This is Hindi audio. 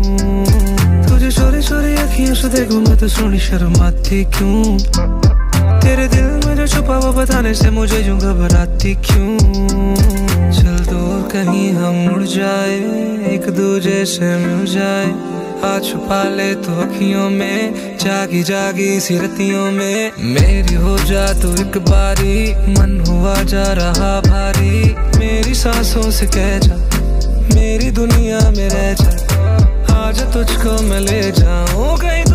तुझे चोरी चोरी अखियों से देखूं मैं तो सोनी शर्माती क्यों? तेरे दिल में जो छुपा वो बताने से मुझे यूं घबराती क्यों? चल दूर कहीं हम उड़ जाए, एक दूजे से मिल जाए, आ छुपा ले तो अखियों में, जागी जागी सी रतियों में। मेरी हो जा तू एक बारी, मन हुआ जा रहा भारी, मेरी सांसों से कह जा, मेरी दुनिया में रह जा, आज तुझको मैं ले जाऊं कहीं